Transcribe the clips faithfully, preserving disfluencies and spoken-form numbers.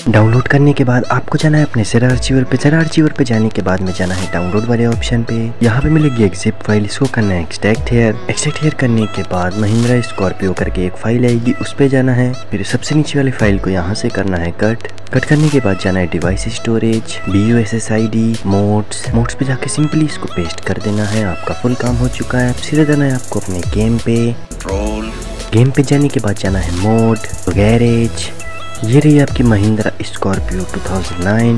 Download करने के बाद आपको जाना है अपने ज़रा आर्चिवर पे। ज़रा आर्चिवर पे जाने के बाद में जाना है डाउनलोड वाले ऑप्शन पे। यहाँ पे मिलेगी एक जिप फाइल, इसको करना है एक्सट्रैक्ट हियर। एक्सट्रैक्ट हियर करने के बाद महिंद्रा स्कॉर्पियो करके एक फाइल आएगी, उस पे जाना है। फिर सबसे नीचे वाली फाइल को यहाँ से करना है कट। कट करने के बाद जाना है device storage, B U S S I D, modes. Modes पे जाके सिंपली इसको पेस्ट कर देना है। आपका फुल काम हो चुका है। अब सीधे जाना है आपको अपने गेम पे। गेम पे जाने के बाद जाना है मोड, गैरेज। ये रही आपकी Mahindra Scorpio two thousand nine.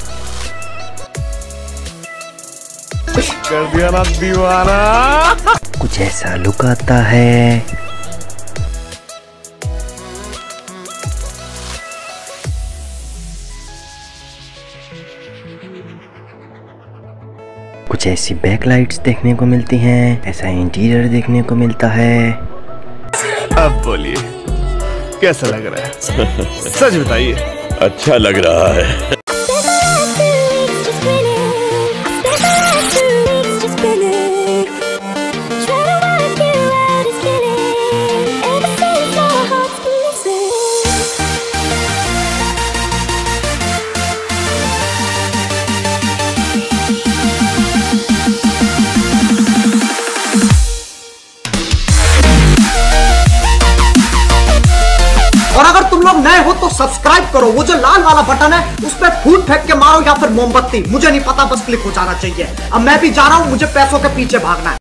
कर दिया ना दीवाना। कुछ ऐसा लुक आता है। कुछ ऐसी बैकलाइट्स देखने को मिलती हैं, ऐसा इंटीरियर देखने को मिलता है। अब बोलिए कैसा लग रहा है? सच बताइए। अच्छा लग रहा है। और अगर तुम लोग नए हो तो सब्सक्राइब करो। वो जो लाल वाला बटन है उस पर फूट फेंक के मारो या फिर मोमबत्ती, मुझे नहीं पता, बस क्लिक हो जाना चाहिए। अब मैं भी जा रहा हूं, मुझे पैसों के पीछे भागना है।